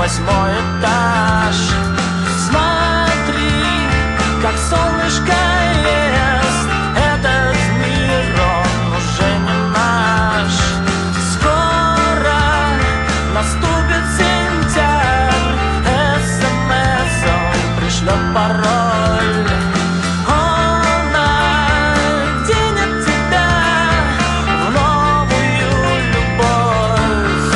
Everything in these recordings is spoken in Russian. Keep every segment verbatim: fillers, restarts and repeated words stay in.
восьмой этаж. Смотри, как солнышко ест этот мир, он уже не наш. Скоро наступит сентябрь, СМС он пришлет пароль. Он оденет тебя в новую любовь.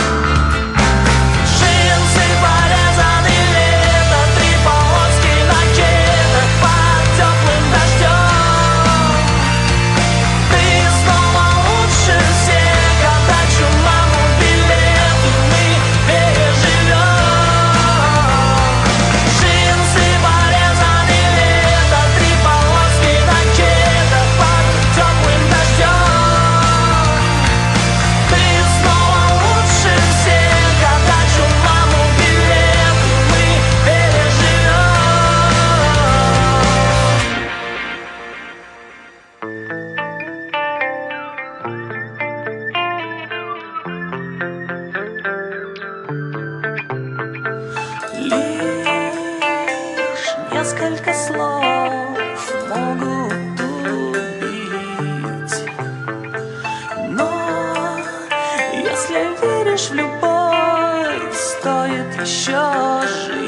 Джинсы порезаны лето, три полоски на кедах под теплым дождем. Ты снова лучше всех, отдачу маму билет, и мы переживем. Джинсы порезаны лето, три полоски на кедах под теплым дождем. Ты снова лучше всех, отдачу маму билет, и мы переживем. Лишь несколько слов могут убить, но если веришь в любовь, стоит еще жить.